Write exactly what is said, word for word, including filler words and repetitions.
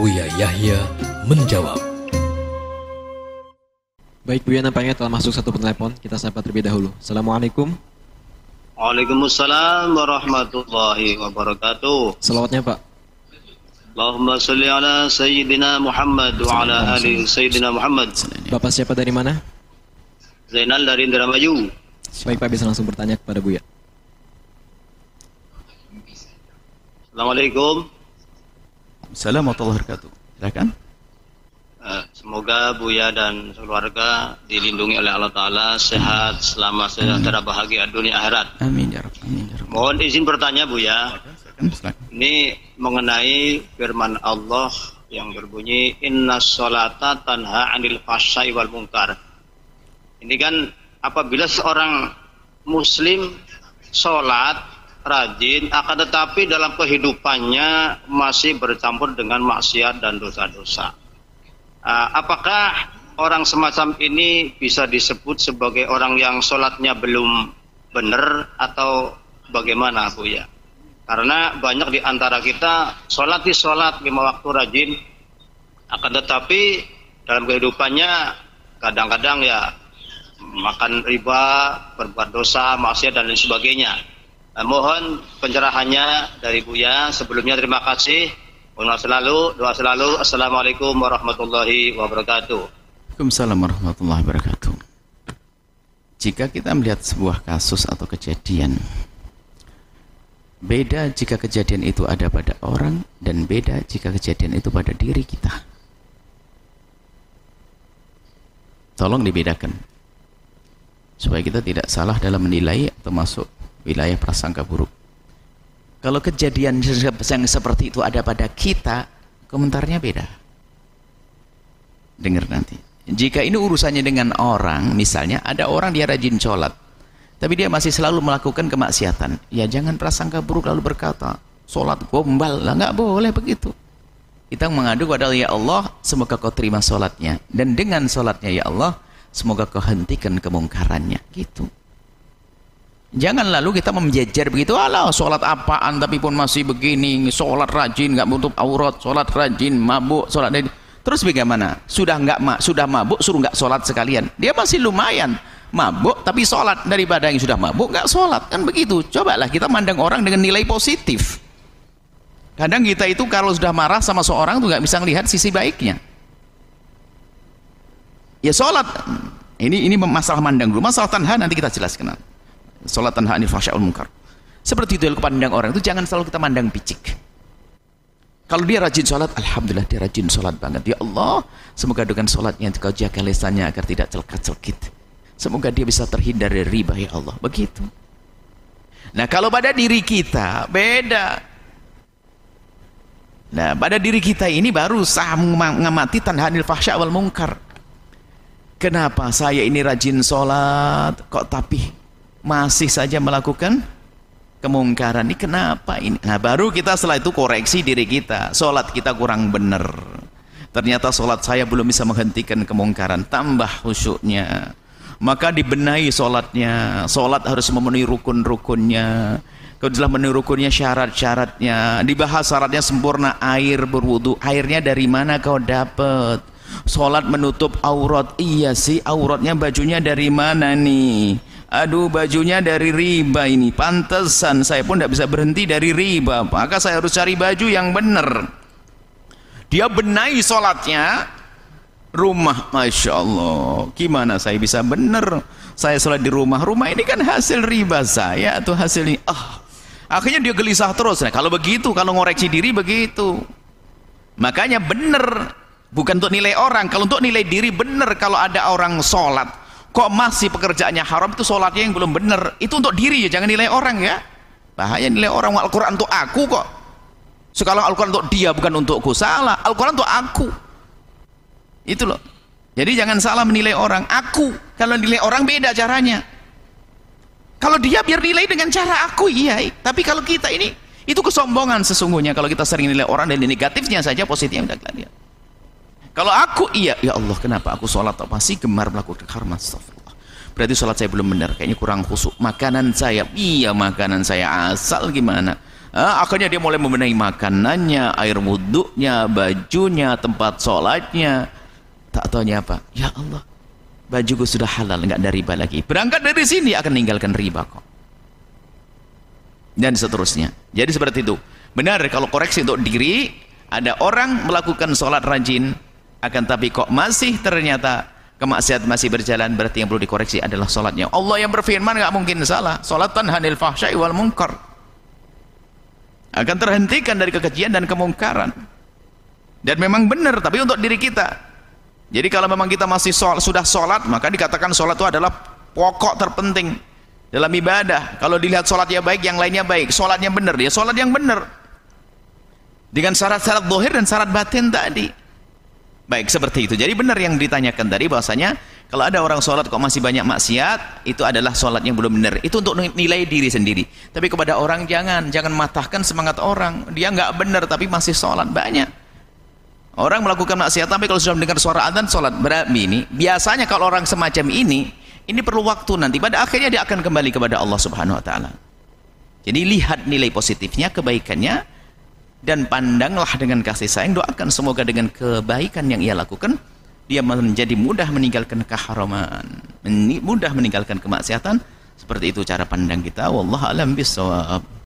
Buya Yahya menjawab. Baik Buya, nampaknya telah masuk satu penelpon. Kita sapa terlebih dahulu. Assalamualaikum. Waalaikumsalam warahmatullahi wabarakatuh. Selawatnya Pak. Allahumma salli ala Sayyidina Muhammad wa ala ali Sayyidina Muhammad. Bapak siapa dari mana? Zainal dari Indramayu. Baik Pak, bisa langsung bertanya kepada Buya. Assalamualaikum. Assalamualaikum warahmatullahi wabarakatuh. Silakan. Semoga Buya dan keluarga dilindungi oleh Allah Ta'ala, sehat, selamat, sejahtera, bahagia dunia akhirat. Amin ya Rabb. Amin ya Rabb. Mohon izin bertanya Buya. Ini mengenai firman Allah yang berbunyi Inna sholata tanha anil fahsya'i wal munkar. Ini kan apabila seorang muslim sholat rajin, akan tetapi dalam kehidupannya masih bercampur dengan maksiat dan dosa-dosa. Uh, apakah orang semacam ini bisa disebut sebagai orang yang sholatnya belum benar atau bagaimana Buya? Karena banyak di antara kita sholat di sholat lima waktu rajin, akan tetapi dalam kehidupannya kadang-kadang ya makan riba, berbuat dosa, maksiat dan lain sebagainya. Uh, mohon pencerahannya dari Buya. Sebelumnya terima kasih. Doa selalu, doa selalu. Assalamualaikum warahmatullahi wabarakatuh. Waalaikumsalam warahmatullahi wabarakatuh. Jika kita melihat sebuah kasus atau kejadian, beda jika kejadian itu ada pada orang dan beda jika kejadian itu pada diri kita. Tolong dibedakan supaya kita tidak salah dalam menilai atau masuk wilayah prasangka buruk. Kalau kejadian yang seperti itu ada pada kita, komentarnya beda. Dengar nanti. Jika ini urusannya dengan orang, misalnya ada orang dia rajin sholat, tapi dia masih selalu melakukan kemaksiatan, ya jangan prasangka buruk lalu berkata, sholat gombal, lah nggak boleh begitu. Kita mengadu kepada ya Allah, semoga kau terima sholatnya, dan dengan sholatnya ya Allah, semoga kau hentikan kemungkarannya, gitu. Jangan lalu kita menjejer begitu, alah sholat apaan tapi pun masih begini, sholat rajin nggak menutup aurat, sholat rajin mabuk, sholat ini. Terus bagaimana? Sudah nggak ma sudah mabuk suruh nggak sholat sekalian? Dia masih lumayan mabuk tapi sholat daripada yang sudah mabuk nggak sholat, kan begitu. Cobalah kita mandang orang dengan nilai positif. Kadang kita itu kalau sudah marah sama seorang tuh nggak bisa melihat sisi baiknya. Ya sholat ini ini masalah mandang dulu, masalah tanha nanti kita jelaskan. Sholat tanha anil fahsya'i wal munkar. Seperti itu kalau pandang orang itu jangan selalu kita mandang picik. Kalau dia rajin sholat, alhamdulillah dia rajin sholat banget. Ya Allah, semoga dengan sholatnya kau jaga lisannya agar tidak celkat-celkit. Semoga dia bisa terhindar dari riba ya Allah. Begitu. Nah kalau pada diri kita beda. Nah pada diri kita ini baru sah mengamati tanha anil fahsya'i wal munkar. Kenapa saya ini rajin sholat kok tapi masih saja melakukan kemungkaran ini, kenapa ini? Nah baru kita setelah itu koreksi diri kita, sholat kita kurang benar, ternyata sholat saya belum bisa menghentikan kemungkaran, tambah khusyuknya, maka dibenahi sholatnya. Sholat harus memenuhi rukun-rukunnya, kalau telah memenuhi rukunnya, syarat-syaratnya, dibahas syaratnya sempurna. Air berwudu, airnya dari mana kau dapat? Sholat menutup aurat, iya sih auratnya bajunya dari mana nih? Aduh bajunya dari riba ini, pantesan saya pun tidak bisa berhenti dari riba, maka saya harus cari baju yang benar. Dia benahi sholatnya, rumah, Masya Allah, gimana saya bisa benar? Saya sholat di rumah, rumah ini kan hasil riba saya atau hasil ini, ah, akhirnya dia gelisah terus. Nah kalau begitu, kalau ngoreksi diri begitu, makanya benar, bukan untuk nilai orang. Kalau untuk nilai diri benar, kalau ada orang sholat kok masih pekerjaannya haram, itu sholatnya yang belum benar. Itu untuk diri ya, jangan nilai orang ya. Bahaya nilai orang. Al-Quran untuk aku kok. Sekarang Al-Quran untuk dia, bukan untukku. Salah, Al-Quran untuk aku. Itu loh. Jadi jangan salah menilai orang. Aku, kalau nilai orang beda caranya. Kalau dia biar nilai dengan cara aku, iya. Tapi kalau kita ini, itu kesombongan sesungguhnya. Kalau kita sering nilai orang dan negatifnya saja, positifnya tidak lihat. Kalau aku iya, ya Allah kenapa aku sholat masih gemar melakukan haram, astagfirullah. Berarti sholat saya belum benar, kayaknya kurang khusyuk. Makanan saya, iya makanan saya asal gimana? Ah, akhirnya dia mulai membenahi makanannya, air wudhunya, bajunya, tempat sholatnya. Tak taunya apa? Ya Allah, bajuku sudah halal, nggak ada riba lagi. Berangkat dari sini akan meninggalkan riba kok. Dan seterusnya. Jadi seperti itu. Benar kalau koreksi untuk diri, ada orang melakukan sholat rajin, akan tapi kok masih ternyata kemaksiatan masih berjalan, berarti yang perlu dikoreksi adalah sholatnya. Allah yang berfirman nggak mungkin salah. Sholat tanhanil fahsya'i wal munkar. Akan terhentikan dari kekejian dan kemungkaran. Dan memang benar, tapi untuk diri kita. Jadi kalau memang kita masih sholat, sudah sholat, maka dikatakan sholat itu adalah pokok terpenting dalam ibadah. Kalau dilihat sholatnya baik, yang lainnya baik. Sholatnya benar, dia sholat yang benar. Dengan syarat-syarat zahir dan syarat batin tadi. Baik, seperti itu. Jadi benar yang ditanyakan tadi, bahwasanya kalau ada orang sholat kok masih banyak maksiat, itu adalah sholat yang belum benar. Itu untuk nilai diri sendiri. Tapi kepada orang jangan, jangan matahkan semangat orang. Dia nggak benar tapi masih sholat. Banyak orang melakukan maksiat, tapi kalau sudah mendengar suara adzan sholat. Berarti ini biasanya kalau orang semacam ini, ini perlu waktu nanti. Pada akhirnya dia akan kembali kepada Allah Subhanahu Wa Taala. Jadi lihat nilai positifnya, kebaikannya, dan pandanglah dengan kasih sayang. Doakan semoga dengan kebaikan yang ia lakukan, dia menjadi mudah meninggalkan keharaman, mudah meninggalkan kemaksiatan. Seperti itu cara pandang kita. Wallahu a'lam bishawab.